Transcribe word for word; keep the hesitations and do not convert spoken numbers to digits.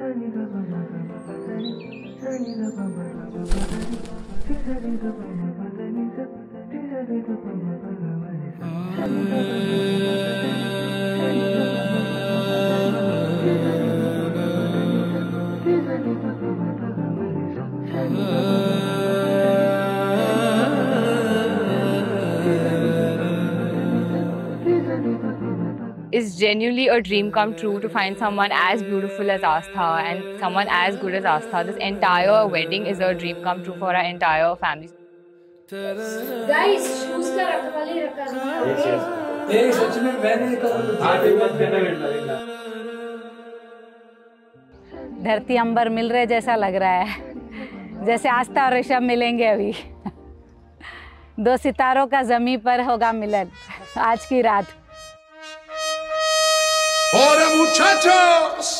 It's genuinely a dream come true to find someone as beautiful as Astha and someone as good as Astha. This entire wedding is a dream come true for our entire family. Guys, shoes का रखवाली रखा है। Yes, yes. नहीं सच में मैं नहीं करूँगा। हाँ एक बात कहना बेटा। धरती अंबर मिल रहे जैसा लग रहा है, जैसे आस्था और ऋषभ मिलेंगे अभी। दो सितारों का ज़मीं पर होगा मिलन आज की रात। Ahora muchachos,